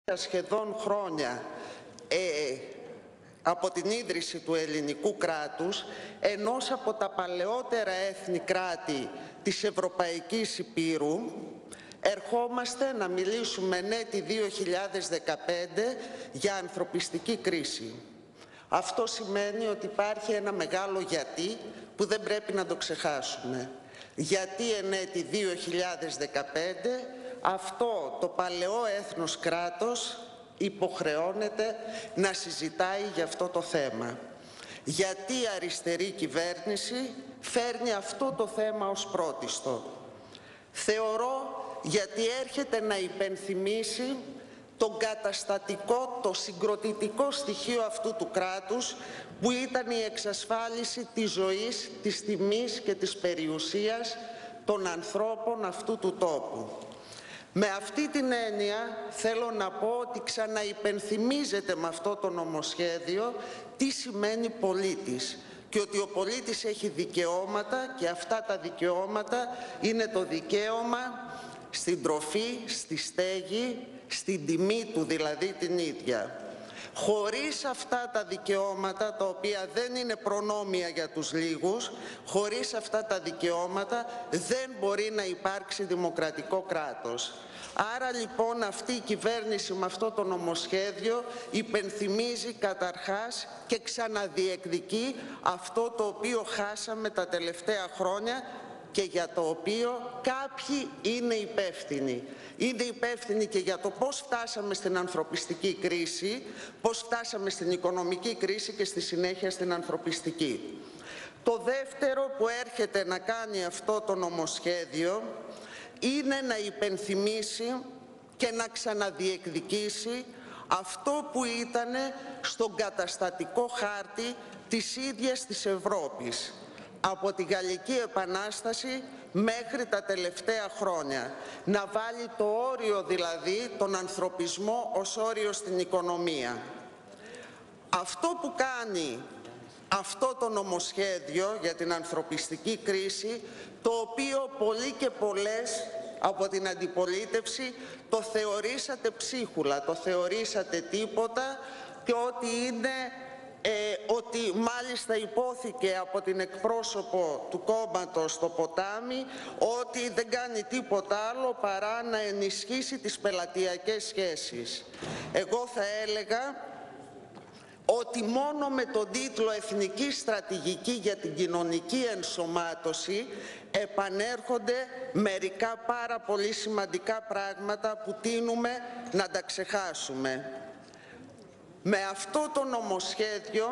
σχεδόν χρόνια από την ίδρυση του ελληνικού κράτους, ενός από τα παλαιότερα έθνη κράτη της Ευρωπαϊκής Υπήρου, ερχόμαστε να μιλήσουμε έτη 2015 για ανθρωπιστική κρίση. Αυτό σημαίνει ότι υπάρχει ένα μεγάλο γιατί που δεν πρέπει να το ξεχάσουμε. Γιατί έτη 2015 αυτό το παλαιό έθνος κράτος υποχρεώνεται να συζητάει για αυτό το θέμα. Γιατί η αριστερή κυβέρνηση φέρνει αυτό το θέμα ως πρώτιστο. Θεωρώ γιατί έρχεται να υπενθυμίσει τον καταστατικό, το συγκροτητικό στοιχείο αυτού του κράτους που ήταν η εξασφάλιση της ζωής, της τιμής και της περιουσίας των ανθρώπων αυτού του τόπου. Με αυτή την έννοια θέλω να πω ότι ξαναυπενθυμίζεται με αυτό το νομοσχέδιο τι σημαίνει πολίτης και ότι ο πολίτης έχει δικαιώματα και αυτά τα δικαιώματα είναι το δικαίωμα στην τροφή, στη στέγη, στην τιμή του δηλαδή την ίδια. Χωρίς αυτά τα δικαιώματα, τα οποία δεν είναι προνόμια για τους λίγους, χωρίς αυτά τα δικαιώματα δεν μπορεί να υπάρξει δημοκρατικό κράτος. Άρα λοιπόν αυτή η κυβέρνηση με αυτό το νομοσχέδιο υπενθυμίζει καταρχάς και ξαναδιεκδικεί αυτό το οποίο χάσαμε τα τελευταία χρόνια και για το οποίο κάποιοι είναι υπεύθυνοι. Είναι υπεύθυνοι και για το πώς φτάσαμε στην ανθρωπιστική κρίση, πώς φτάσαμε στην οικονομική κρίση και στη συνέχεια στην ανθρωπιστική. Το δεύτερο που έρχεται να κάνει αυτό το νομοσχέδιο είναι να υπενθυμίσει και να ξαναδιεκδικήσει αυτό που ήταν στον καταστατικό χάρτη της ίδιας της Ευρώπης. Από τη Γαλλική Επανάσταση μέχρι τα τελευταία χρόνια. Να βάλει το όριο δηλαδή, τον ανθρωπισμό ως όριο στην οικονομία. Αυτό που κάνει αυτό το νομοσχέδιο για την ανθρωπιστική κρίση, το οποίο πολλοί και πολλές από την αντιπολίτευση το θεωρήσατε ψίχουλα, το θεωρήσατε τίποτα και ότι είναι... ότι μάλιστα υπόθηκε από την εκπρόσωπο του κόμματος στο Ποτάμι ότι δεν κάνει τίποτα άλλο παρά να ενισχύσει τις πελατειακές σχέσεις. Εγώ θα έλεγα ότι μόνο με τον τίτλο «Εθνική Στρατηγική για την Κοινωνική Ενσωμάτωση» επανέρχονται μερικά πάρα πολύ σημαντικά πράγματα που τείνουμε να τα ξεχάσουμε. Με αυτό το νομοσχέδιο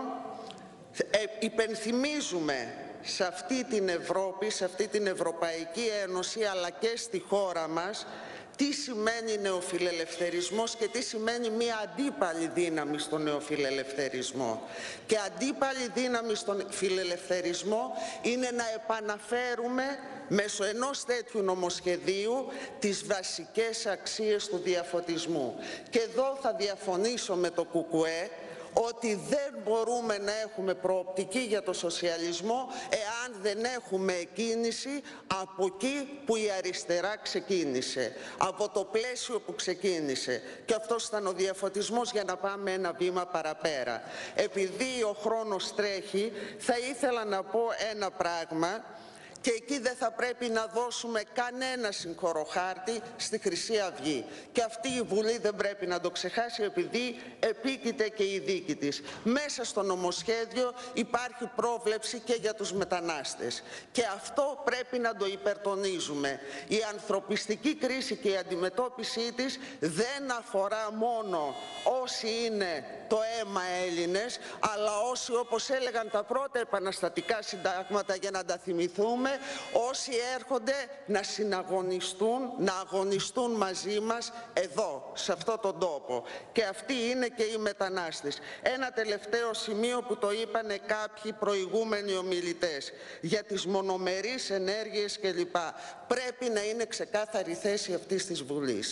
υπενθυμίζουμε σε αυτή την Ευρώπη, σε αυτή την Ευρωπαϊκή Ένωση αλλά και στη χώρα μας τι σημαίνει νεοφιλελευθερισμός και τι σημαίνει μία αντίπαλη δύναμη στον νεοφιλελευθερισμό. Και αντίπαλη δύναμη στον φιλελευθερισμό είναι να επαναφέρουμε μέσω ενός τέτοιου νομοσχεδίου τις βασικές αξίες του διαφωτισμού. Και εδώ θα διαφωνήσω με το ΚΚΕ ότι δεν μπορούμε να έχουμε προοπτική για το σοσιαλισμό εάν δεν έχουμε εκκίνηση από εκεί που η αριστερά ξεκίνησε, από το πλαίσιο που ξεκίνησε. Και αυτός ήταν ο διαφωτισμός για να πάμε ένα βήμα παραπέρα. Επειδή ο χρόνος τρέχει, θα ήθελα να πω ένα πράγμα και εκεί δεν θα πρέπει να δώσουμε κανένα συγχωροχάρτη στη Χρυσή Αυγή. Και αυτή η Βουλή δεν πρέπει να το ξεχάσει επειδή επίκειται και η δίκη της. Μέσα στο νομοσχέδιο υπάρχει πρόβλεψη και για τους μετανάστες. Και αυτό πρέπει να το υπερτονίζουμε. Η ανθρωπιστική κρίση και η αντιμετώπιση της δεν αφορά μόνο όσοι είναι το αίμα Έλληνες, αλλά όσοι, όπως έλεγαν τα πρώτα επαναστατικά συντάγματα για να τα θυμηθούμε, όσοι έρχονται να συναγωνιστούν, να αγωνιστούν μαζί μας εδώ, σε αυτό τον τόπο. Και αυτοί είναι και οι μετανάστες. Ένα τελευταίο σημείο που το είπανε κάποιοι προηγούμενοι ομιλητές για τις μονομερείς ενέργειες κλπ. Πρέπει να είναι ξεκάθαρη θέση αυτής της Βουλής.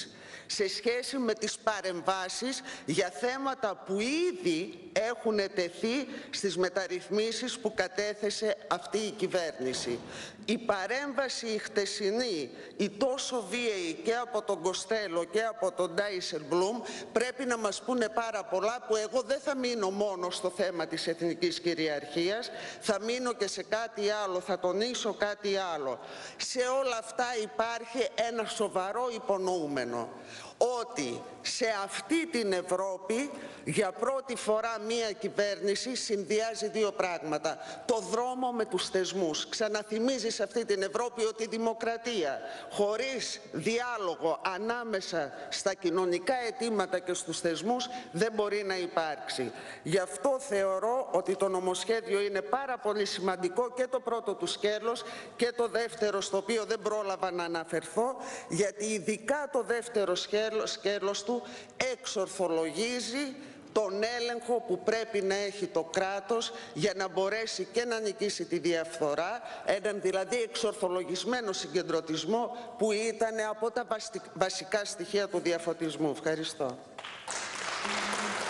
σε σχέση με τις παρεμβάσεις για θέματα που ήδη έχουν τεθεί στις μεταρρυθμίσεις που κατέθεσε αυτή η κυβέρνηση. Η παρέμβαση η χτεσινή, η τόσο βίαιη και από τον Κοστέλο και από τον Ντάισελμπλουμ, πρέπει να μας πούνε πάρα πολλά, που εγώ δεν θα μείνω μόνο στο θέμα της εθνικής κυριαρχίας, θα μείνω και σε κάτι άλλο, θα τονίσω κάτι άλλο. Σε όλα αυτά υπάρχει ένα σοβαρό υπονοούμενο, ότι σε αυτή την Ευρώπη για πρώτη φορά μία κυβέρνηση συνδυάζει δύο πράγματα: το δρόμο με τους θεσμούς. Ξαναθυμίζει σε αυτή την Ευρώπη ότι η δημοκρατία χωρίς διάλογο ανάμεσα στα κοινωνικά αιτήματα και στους θεσμούς δεν μπορεί να υπάρξει. Γι' αυτό θεωρώ ότι το νομοσχέδιο είναι πάρα πολύ σημαντικό, και το πρώτο του σκέλος και το δεύτερο, στο οποίο δεν πρόλαβα να αναφερθώ, γιατί ειδικά το δεύτερο σκέλος του εξορθολογίζει τον έλεγχο που πρέπει να έχει το κράτος για να μπορέσει και να νικήσει τη διαφθορά, έναν δηλαδή εξορθολογισμένο συγκεντρωτισμό που ήταν από τα βασικά στοιχεία του διαφωτισμού. Ευχαριστώ.